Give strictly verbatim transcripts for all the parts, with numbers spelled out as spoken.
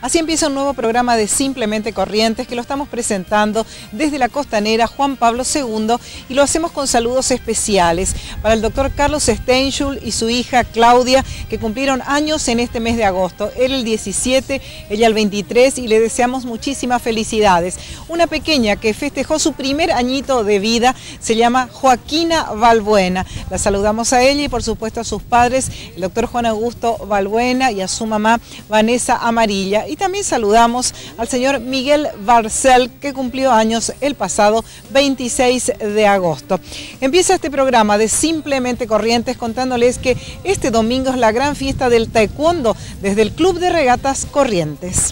Así empieza un nuevo programa de Simplemente Corrientes que lo estamos presentando desde la Costanera Juan Pablo segundo y lo hacemos con saludos especiales para el doctor Carlos Steinschul y su hija Claudia, que cumplieron años en este mes de agosto. Él el diecisiete, ella el veintitrés, y le deseamos muchísimas felicidades. Una pequeña que festejó su primer añito de vida se llama Joaquina Balbuena. La saludamos a ella y por supuesto a sus padres, el doctor Juan Augusto Balbuena, y a su mamá Vanessa Amarilla. Y también saludamos al señor Miguel Barcel, que cumplió años el pasado veintiséis de agosto. Empieza este programa de Simplemente Corrientes contándoles que este domingo es la gran fiesta del taekwondo desde el Club de Regatas Corrientes.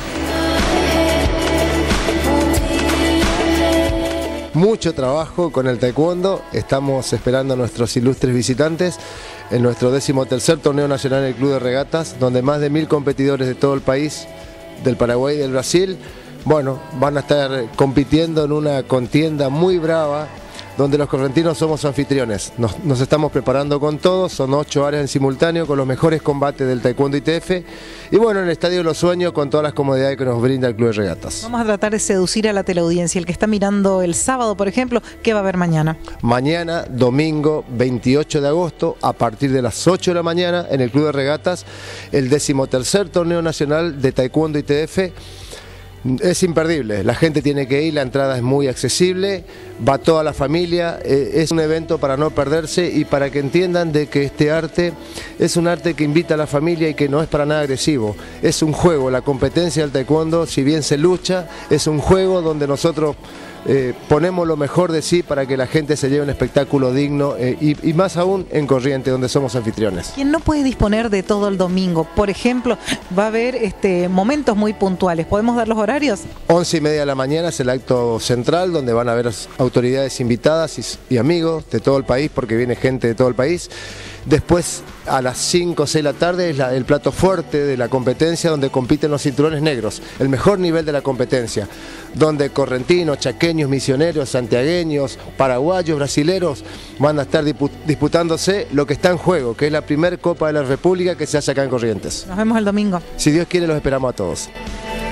Mucho trabajo con el taekwondo, estamos esperando a nuestros ilustres visitantes en nuestro decimotercer torneo nacional en el Club de Regatas, donde más de mil competidores de todo el país, del Paraguay y del Brasil, bueno, van a estar compitiendo en una contienda muy brava, donde los correntinos somos anfitriones. Nos, nos estamos preparando con todo, son ocho áreas en simultáneo con los mejores combates del taekwondo I T F y bueno, en el Estadio de los Sueños con todas las comodidades que nos brinda el Club de Regatas. Vamos a tratar de seducir a la teleaudiencia. El que está mirando el sábado, por ejemplo, ¿qué va a haber mañana? Mañana, domingo veintiocho de agosto, a partir de las ocho de la mañana, en el Club de Regatas, el decimotercer torneo nacional de taekwondo I T F. Es imperdible, la gente tiene que ir, la entrada es muy accesible, va toda la familia, eh, es un evento para no perderse y para que entiendan de que este arte es un arte que invita a la familia y que no es para nada agresivo, es un juego. La competencia del taekwondo, si bien se lucha, es un juego donde nosotros eh, ponemos lo mejor de sí para que la gente se lleve un espectáculo digno eh, y, y más aún en Corrientes, donde somos anfitriones. ¿Quién no puede disponer de todo el domingo? Por ejemplo, va a haber este, momentos muy puntuales. ¿Podemos dar los horarios? once y media de la mañana es el acto central, donde van a haber autoridades invitadas y, y amigos de todo el país, porque viene gente de todo el país. Después, a las cinco o seis de la tarde, es la, el plato fuerte de la competencia, donde compiten los cinturones negros, el mejor nivel de la competencia, donde correntinos, chaqueños, misioneros, santiagueños, paraguayos, brasileros van a estar disputándose lo que está en juego, que es la primera Copa de la República que se hace acá en Corrientes. Nos vemos el domingo. Si Dios quiere, los esperamos a todos.